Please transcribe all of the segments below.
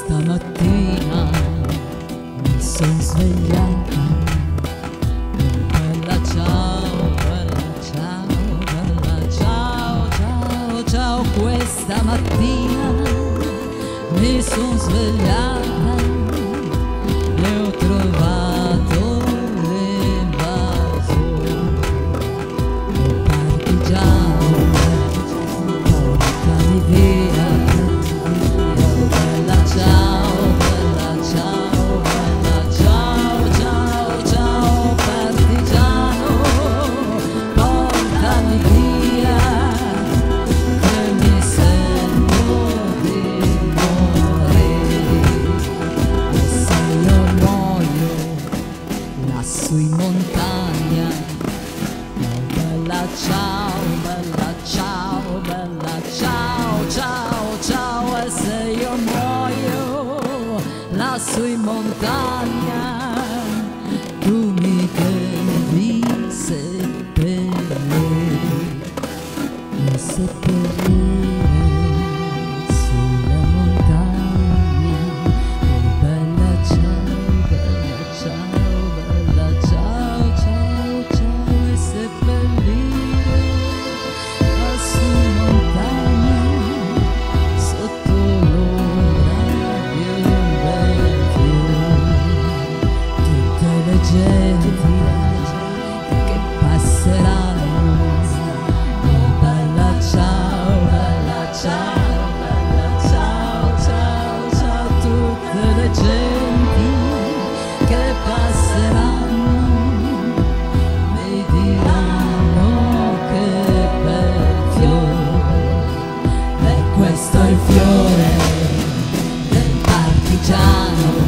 Stamattina mi son svegliata, bella ciao, bella ciao, bella ciao, ciao, ciao. Questa mattina mi son svegliata e ho trovato l'invaso, oh partigiano, portami via. Lassù in montagna, oh bella ciao, bella ciao, bella ciao, ciao, ciao. E se io muoio lassù in montagna, tu mi devi seppellire, mi seppellire sulla montagna, oh bella ciao, bella ciao. Che passeranno, oh bella ciao, bella ciao, bella ciao, ciao, ciao. Tutte le genti che passeranno mi diranno che bel fiore, e questo è il fiore del partigiano.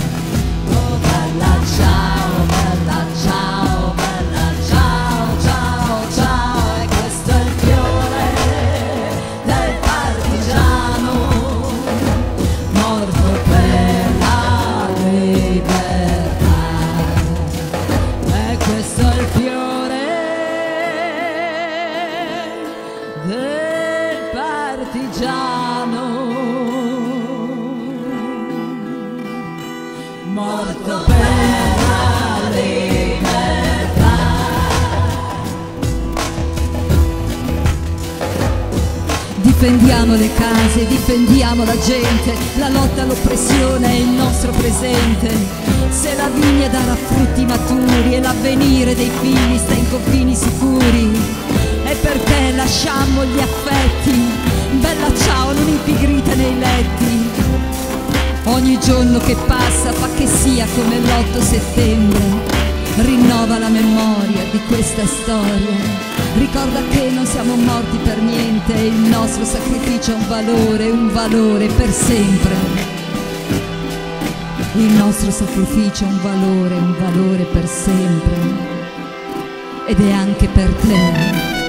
Del partigiano morto per la libertà. Difendiamo le case, difendiamo la gente, la lotta all'oppressione è il nostro presente. Se la vigna darà frutti maturi e l'avvenire dei figli sta in confini sicuri, e perché lasciamo gli affetti, bella ciao, non impigrita nei letti. Ogni giorno che passa fa che sia come l'8 settembre, rinnova la memoria di questa storia, ricorda che non siamo morti per niente e il nostro sacrificio ha un valore per sempre. Il nostro sacrificio ha un valore per sempre, ed è anche per te.